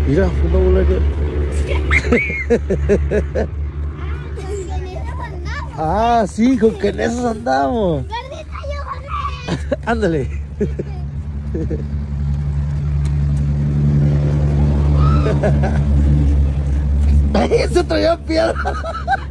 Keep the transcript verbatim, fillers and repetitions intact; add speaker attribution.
Speaker 1: Mira, una bola de... Ah, sí, con que en esos andamos.
Speaker 2: ¡Gordita, yo gané!
Speaker 1: Ándale. Ese traía piedra.